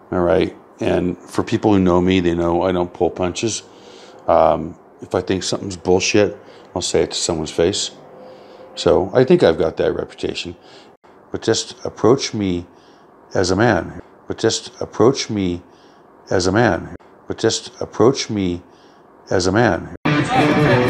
All right. And for people who know me, they know I don't pull punches. If I think something's bullshit, I'll say it to someone's face. So I think I've got that reputation. But just approach me as a man. But just approach me as a man. But just approach me as a man.